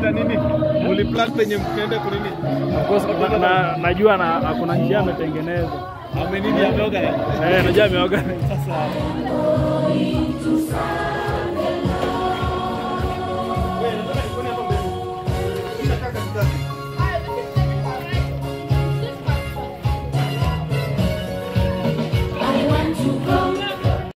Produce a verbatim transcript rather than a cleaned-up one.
mlipanga nini? Mliplan penye mkaenda kwa nini? Of course na, na, najua na kuna njia ametengeneza. Ame nini ameoga? Eh, najua ameoga. Sasa wewe unataka nikuone hapo mbele. Unataka katika